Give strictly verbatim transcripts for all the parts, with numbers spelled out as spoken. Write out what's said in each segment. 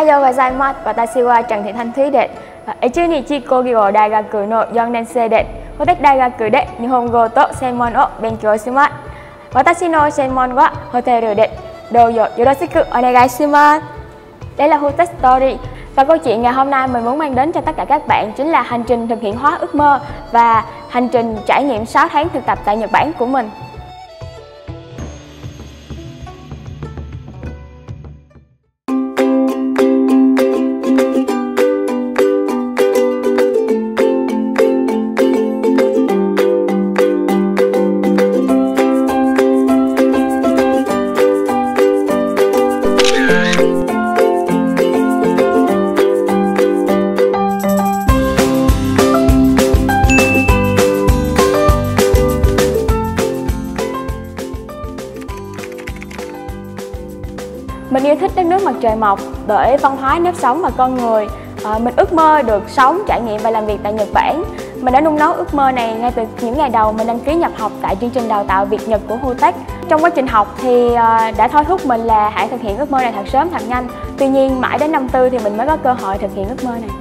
Ohayo gozaimasu. Watashi wa Trần Thị Thanh Thúy desu. Ichunichi kogi wo daigaku no yon nensei desu. Hotechi daigaku de Nihongo to senmon o benkyou shimasu. Watashi no senmon wa hoteru desu. Douzo yoroshiku onegai shimasu. Đây là Hotechi Story. Và câu chuyện ngày hôm nay mình muốn mang đến cho tất cả các bạn chính là hành trình thực hiện hóa ước mơ và hành trình trải nghiệm sáu tháng thực tập tại Nhật Bản của mình. Mình yêu thích đất nước mặt trời mọc bởi văn hóa, nếp sống và con người. À, mình ước mơ được sống, trải nghiệm và làm việc tại Nhật Bản. Mình đã nung nấu ước mơ này ngay từ những ngày đầu mình đăng ký nhập học tại chương trình đào tạo Việt Nhật của Hotechi. Trong quá trình học thì à, đã thôi thúc mình là hãy thực hiện ước mơ này thật sớm, thật nhanh. Tuy nhiên mãi đến năm tư thì mình mới có cơ hội thực hiện ước mơ này.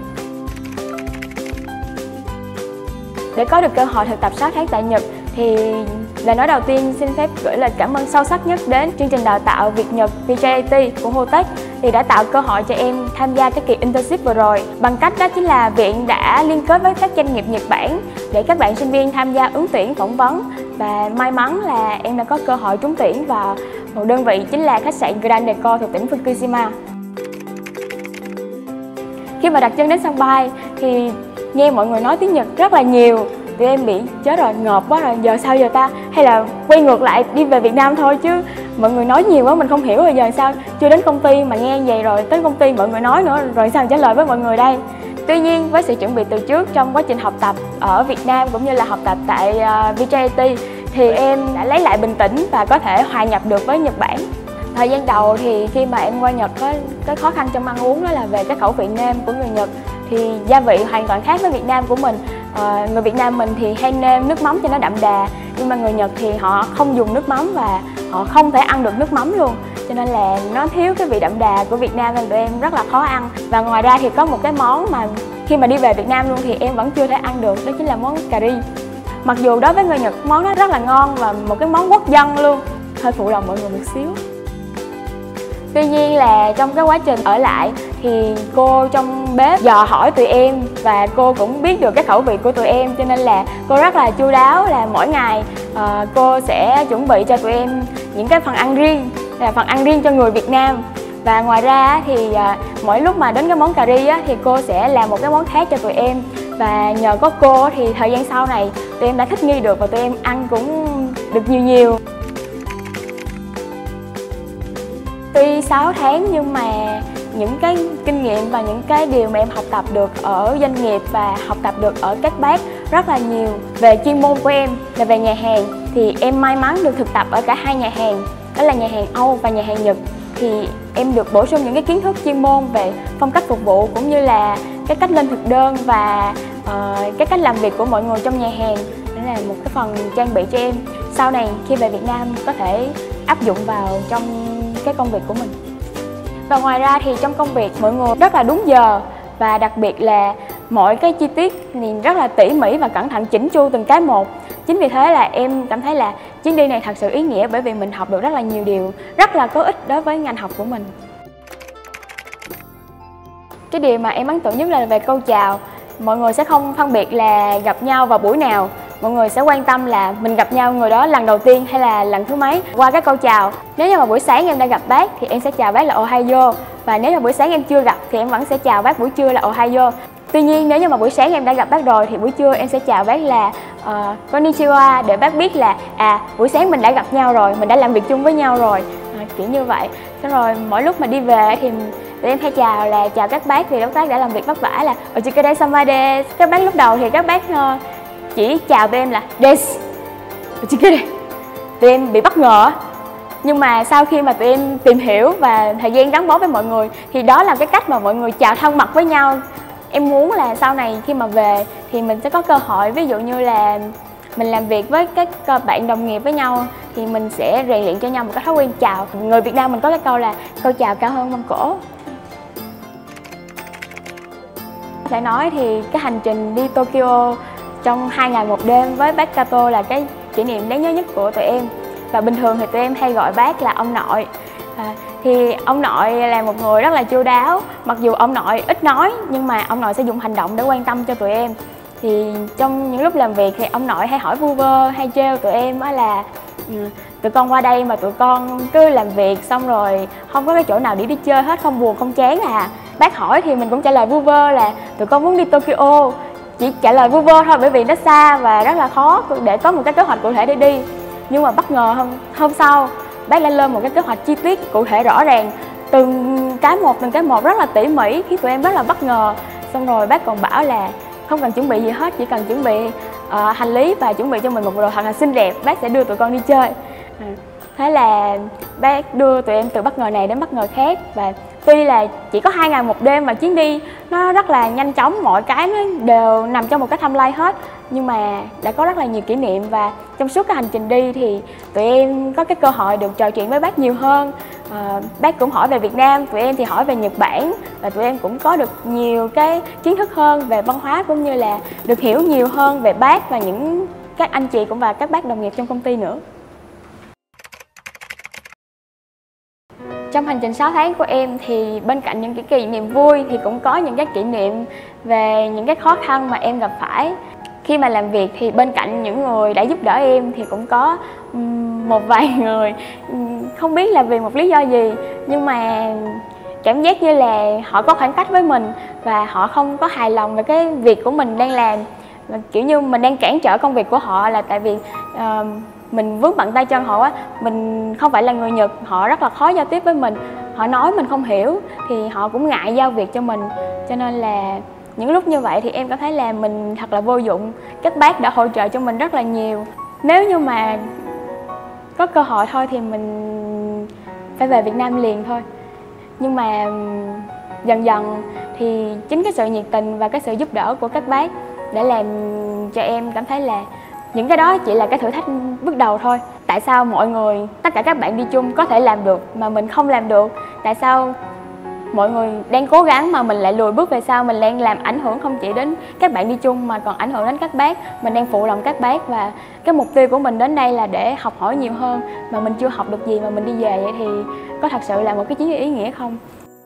Để có được cơ hội thực tập sáu tháng tại Nhật thì lời nói đầu tiên xin phép gửi lời cảm ơn sâu sắc nhất đến chương trình đào tạo Việt Nhật vê gi a tê của Hotechi thì đã tạo cơ hội cho em tham gia cái kỳ internship vừa rồi. Bằng cách đó chính là viện đã liên kết với các doanh nghiệp Nhật Bản để các bạn sinh viên tham gia ứng tuyển phỏng vấn, và may mắn là em đã có cơ hội trúng tuyển vào một đơn vị chính là khách sạn Grand Decor thuộc tỉnh Fukushima. Khi mà đặt chân đến sân bay thì nghe mọi người nói tiếng Nhật rất là nhiều. Tụi em bị chết rồi, ngợp quá rồi, giờ sao giờ ta? Hay là quay ngược lại đi về Việt Nam thôi, chứ mọi người nói nhiều quá mình không hiểu rồi giờ sao? Chưa đến công ty mà nghe vậy rồi, tới công ty mọi người nói nữa, rồi sao trả lời với mọi người đây? Tuy nhiên với sự chuẩn bị từ trước trong quá trình học tập ở Việt Nam cũng như là học tập tại uh, vê gi a tê thì em đã lấy lại bình tĩnh và có thể hòa nhập được với Nhật Bản. Thời gian đầu thì khi mà em qua Nhật có cái khó khăn trong ăn uống đó là về cái khẩu vị nêm của người Nhật, thì gia vị hoàn toàn khác với Việt Nam của mình. À, người Việt Nam mình thì hay nêm nước mắm cho nó đậm đà, nhưng mà người Nhật thì họ không dùng nước mắm và họ không thể ăn được nước mắm luôn, cho nên là nó thiếu cái vị đậm đà của Việt Nam nên tụi em rất là khó ăn. Và ngoài ra thì có một cái món mà khi mà đi về Việt Nam luôn thì em vẫn chưa thể ăn được, đó chính là món cà ri. Mặc dù đối với người Nhật món nó rất là ngon và một cái món quốc dân luôn, hơi phụ lòng mọi người một xíu. Tuy nhiên là trong cái quá trình ở lại thì cô trong bếp dò hỏi tụi em và cô cũng biết được cái khẩu vị của tụi em, cho nên là cô rất là chu đáo, là mỗi ngày uh, cô sẽ chuẩn bị cho tụi em những cái phần ăn riêng, là phần ăn riêng cho người Việt Nam. Và ngoài ra thì uh, mỗi lúc mà đến cái món cà ri á, thì cô sẽ làm một cái món khác cho tụi em. Và nhờ có cô thì thời gian sau này tụi em đã thích nghi được và tụi em ăn cũng được nhiều nhiều. Tuy sáu tháng nhưng mà những cái kinh nghiệm và những cái điều mà em học tập được ở doanh nghiệp và học tập được ở các bác rất là nhiều. Về chuyên môn của em là về nhà hàng thì em may mắn được thực tập ở cả hai nhà hàng, đó là nhà hàng Âu và nhà hàng Nhật. Thì em được bổ sung những cái kiến thức chuyên môn về phong cách phục vụ cũng như là cái cách lên thực đơn và uh, cái cách làm việc của mọi người trong nhà hàng. Đó là một cái phần trang bị cho em sau này khi về Việt Nam có thể áp dụng vào trong cái công việc của mình. Và ngoài ra thì trong công việc mọi người rất là đúng giờ, và đặc biệt là mọi cái chi tiết thì rất là tỉ mỉ và cẩn thận chỉnh chu từng cái một. Chính vì thế là em cảm thấy là chuyến đi này thật sự ý nghĩa, bởi vì mình học được rất là nhiều điều rất là có ích đối với ngành học của mình. Cái điều mà em ấn tượng nhất là về câu chào. Mọi người sẽ không phân biệt là gặp nhau vào buổi nào, mọi người sẽ quan tâm là mình gặp nhau người đó lần đầu tiên hay là lần thứ mấy qua cái câu chào. Nếu như mà buổi sáng em đã gặp bác thì em sẽ chào bác là Ohayo, và nếu như buổi sáng em chưa gặp thì em vẫn sẽ chào bác buổi trưa là Ohayo. Tuy nhiên nếu như mà buổi sáng em đã gặp bác rồi thì buổi trưa em sẽ chào bác là uh, Konnichiwa, để bác biết là à buổi sáng mình đã gặp nhau rồi, mình đã làm việc chung với nhau rồi, à, kiểu như vậy. Thế rồi mỗi lúc mà đi về thì tụi em hay chào là chào các bác vì các bác đã làm việc vất vả, là Ochikade sama desu. Các bác lúc đầu thì các bác uh, chỉ chào tụi em là desu, Ochikade. Tụi em bị bất ngờ. Nhưng mà sau khi mà tụi em tìm hiểu và thời gian gắn bó với mọi người thì đó là cái cách mà mọi người chào thân mật với nhau. Em muốn là sau này khi mà về thì mình sẽ có cơ hội, ví dụ như là mình làm việc với các bạn đồng nghiệp với nhau thì mình sẽ rèn luyện cho nhau một cái thói quen chào. Người Việt Nam mình có cái câu là câu chào cao hơn mâm cỗ. thể nói thì cái hành trình đi Tokyo trong hai ngày một đêm với bác Kato là cái kỷ niệm đáng nhớ nhất của tụi em. Và bình thường thì tụi em hay gọi bác là ông nội. À, thì ông nội là một người rất là chu đáo. Mặc dù ông nội ít nói nhưng mà ông nội sẽ dùng hành động để quan tâm cho tụi em. Thì trong những lúc làm việc thì ông nội hay hỏi vu vơ, hay trêu tụi em đó là tụi con qua đây mà tụi con cứ làm việc xong rồi không có cái chỗ nào để đi chơi hết, không buồn không chán à. Bác hỏi thì mình cũng trả lời vu vơ là tụi con muốn đi Tokyo. Chỉ trả lời vu vơ thôi bởi vì nó xa và rất là khó để có một cái kế hoạch cụ thể để đi. Nhưng mà bất ngờ hôm, hôm sau bác đã lên một cái kế hoạch chi tiết cụ thể rõ ràng, từng cái một từng cái một rất là tỉ mỉ, khiến tụi em rất là bất ngờ. Xong rồi bác còn bảo là không cần chuẩn bị gì hết, chỉ cần chuẩn bị uh, hành lý và chuẩn bị cho mình một bộ đồ thật là xinh đẹp, bác sẽ đưa tụi con đi chơi. À, thế là bác đưa tụi em từ bất ngờ này đến bất ngờ khác. Và tuy là chỉ có hai ngày một đêm mà chuyến đi nó rất là nhanh chóng, mọi cái nó đều nằm trong một cái timeline hết, nhưng mà đã có rất là nhiều kỷ niệm. Và trong suốt cái hành trình đi thì tụi em có cái cơ hội được trò chuyện với bác nhiều hơn. À, bác cũng hỏi về Việt Nam, tụi em thì hỏi về Nhật Bản, và tụi em cũng có được nhiều cái kiến thức hơn về văn hóa, cũng như là được hiểu nhiều hơn về bác và những các anh chị cũng và các bác đồng nghiệp trong công ty nữa. Trong hành trình sáu tháng của em thì bên cạnh những cái kỷ niệm vui thì cũng có những cái kỷ niệm về những cái khó khăn mà em gặp phải. Khi mà làm việc thì bên cạnh những người đã giúp đỡ em thì cũng có một vài người không biết là vì một lý do gì nhưng mà cảm giác như là họ có khoảng cách với mình và họ không có hài lòng về cái việc của mình đang làm. Kiểu như mình đang cản trở công việc của họ là tại vì uh, mình vướng bận tay chân họ á, mình không phải là người Nhật, họ rất là khó giao tiếp với mình, họ nói mình không hiểu thì họ cũng ngại giao việc cho mình. Cho nên là những lúc như vậy thì em cảm thấy là mình thật là vô dụng. Các bác đã hỗ trợ cho mình rất là nhiều. Nếu như mà có cơ hội thôi thì mình phải về Việt Nam liền thôi. Nhưng mà dần dần thì chính cái sự nhiệt tình và cái sự giúp đỡ của các bác để làm cho em cảm thấy là những cái đó chỉ là cái thử thách bước đầu thôi. Tại sao mọi người, tất cả các bạn đi chung có thể làm được mà mình không làm được? Tại sao mọi người đang cố gắng mà mình lại lùi bước về sau? Mình đang làm ảnh hưởng không chỉ đến các bạn đi chung mà còn ảnh hưởng đến các bác. Mình đang phụ lòng các bác và cái mục tiêu của mình đến đây là để học hỏi nhiều hơn, mà mình chưa học được gì mà mình đi về vậy thì có thật sự là một cái chuyến đi ý nghĩa không?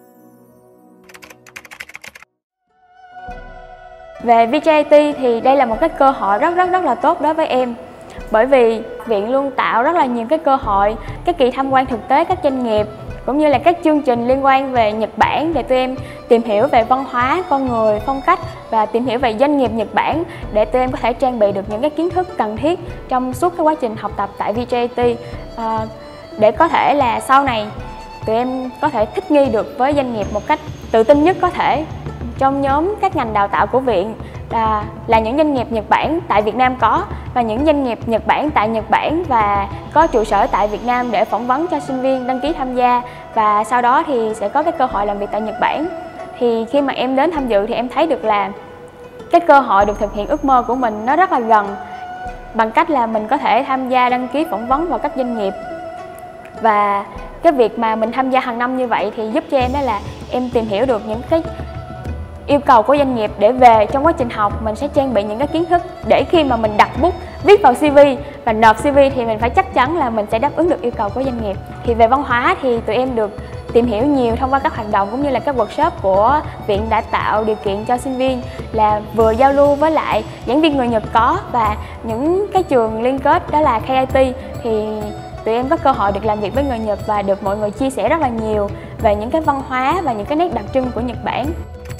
Về vê gi i tê thì đây là một cái cơ hội rất rất rất là tốt đối với em. Bởi vì viện luôn tạo rất là nhiều cái cơ hội, cái kỳ tham quan thực tế các doanh nghiệp cũng như là các chương trình liên quan về Nhật Bản để tụi em tìm hiểu về văn hóa, con người, phong cách và tìm hiểu về doanh nghiệp Nhật Bản để tụi em có thể trang bị được những cái kiến thức cần thiết trong suốt cái quá trình học tập tại vê gi i tê, à, để có thể là sau này tụi em có thể thích nghi được với doanh nghiệp một cách tự tin nhất có thể. Trong nhóm các ngành đào tạo của viện là, là những doanh nghiệp Nhật Bản tại Việt Nam có, và những doanh nghiệp Nhật Bản tại Nhật Bản và có trụ sở tại Việt Nam để phỏng vấn cho sinh viên đăng ký tham gia, và sau đó thì sẽ có cái cơ hội làm việc tại Nhật Bản. Thì khi mà em đến tham dự thì em thấy được là cái cơ hội được thực hiện ước mơ của mình nó rất là gần, bằng cách là mình có thể tham gia đăng ký phỏng vấn vào các doanh nghiệp. Và cái việc mà mình tham gia hàng năm như vậy thì giúp cho em đó là em tìm hiểu được những cái yêu cầu của doanh nghiệp để về trong quá trình học mình sẽ trang bị những cái kiến thức để khi mà mình đặt bút viết vào xê vê và nộp xê vê thì mình phải chắc chắn là mình sẽ đáp ứng được yêu cầu của doanh nghiệp. Thì về văn hóa thì tụi em được tìm hiểu nhiều thông qua các hoạt động cũng như là các workshop của viện đã tạo điều kiện cho sinh viên là vừa giao lưu với lại giảng viên người Nhật có, và những cái trường liên kết đó là ca i tê thì tụi em có cơ hội được làm việc với người Nhật và được mọi người chia sẻ rất là nhiều về những cái văn hóa và những cái nét đặc trưng của Nhật Bản.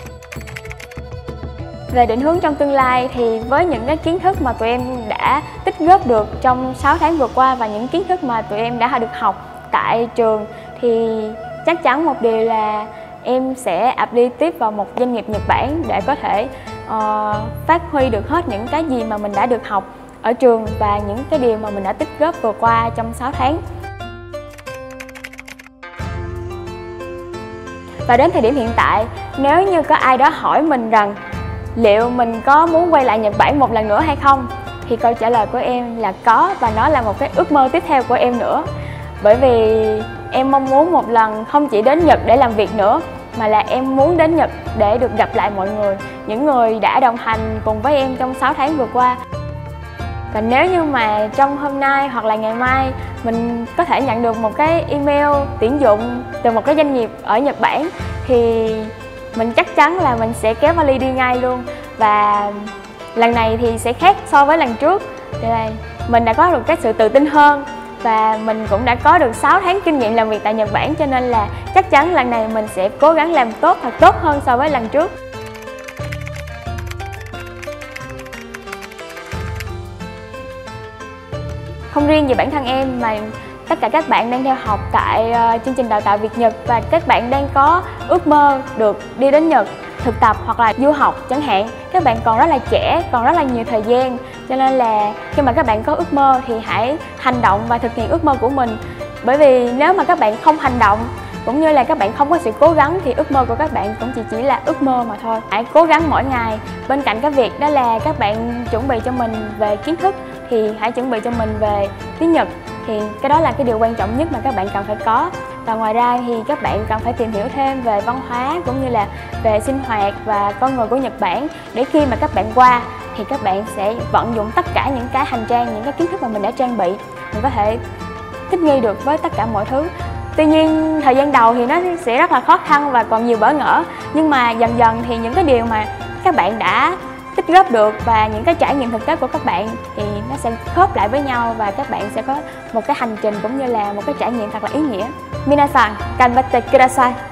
Về định hướng trong tương lai thì với những cái kiến thức mà tụi em đã tích góp được trong sáu tháng vừa qua và những kiến thức mà tụi em đã được học tại trường thì chắc chắn một điều là em sẽ ập đi tiếp vào một doanh nghiệp Nhật Bản để có thể uh, phát huy được hết những cái gì mà mình đã được học ở trường và những cái điều mà mình đã tích góp vừa qua trong sáu tháng. Và đến thời điểm hiện tại, nếu như có ai đó hỏi mình rằng liệu mình có muốn quay lại Nhật Bản một lần nữa hay không, thì câu trả lời của em là có, và nó là một cái ước mơ tiếp theo của em nữa. Bởi vì em mong muốn một lần không chỉ đến Nhật để làm việc nữa, mà là em muốn đến Nhật để được gặp lại mọi người, những người đã đồng hành cùng với em trong sáu tháng vừa qua. Và nếu như mà trong hôm nay hoặc là ngày mai mình có thể nhận được một cái email tuyển dụng từ một cái doanh nghiệp ở Nhật Bản thì mình chắc chắn là mình sẽ kéo vali đi ngay luôn. Và lần này thì sẽ khác so với lần trước, thì là mình đã có được cái sự tự tin hơn và mình cũng đã có được sáu tháng kinh nghiệm làm việc tại Nhật Bản, cho nên là chắc chắn lần này mình sẽ cố gắng làm tốt thật tốt hơn so với lần trước. Không riêng về bản thân em mà tất cả các bạn đang theo học tại uh, chương trình đào tạo Việt Nhật và các bạn đang có ước mơ được đi đến Nhật thực tập hoặc là du học chẳng hạn. Các bạn còn rất là trẻ, còn rất là nhiều thời gian, cho nên là khi mà các bạn có ước mơ thì hãy hành động và thực hiện ước mơ của mình. Bởi vì nếu mà các bạn không hành động cũng như là các bạn không có sự cố gắng thì ước mơ của các bạn cũng chỉ chỉ là ước mơ mà thôi. Hãy cố gắng mỗi ngày. Bên cạnh cái việc đó là các bạn chuẩn bị cho mình về kiến thức thì hãy chuẩn bị cho mình về tiếng Nhật, thì cái đó là cái điều quan trọng nhất mà các bạn cần phải có. Và ngoài ra thì các bạn cần phải tìm hiểu thêm về văn hóa cũng như là về sinh hoạt và con người của Nhật Bản, để khi mà các bạn qua thì các bạn sẽ vận dụng tất cả những cái hành trang, những cái kiến thức mà mình đã trang bị, mình có thể thích nghi được với tất cả mọi thứ. Tuy nhiên thời gian đầu thì nó sẽ rất là khó khăn và còn nhiều bỡ ngỡ, nhưng mà dần dần thì những cái điều mà các bạn đã tích góp được và những cái trải nghiệm thực tế của các bạn thì nó sẽ khớp lại với nhau và các bạn sẽ có một cái hành trình cũng như là một cái trải nghiệm thật là ý nghĩa. Minasan, ganbatte kudasai.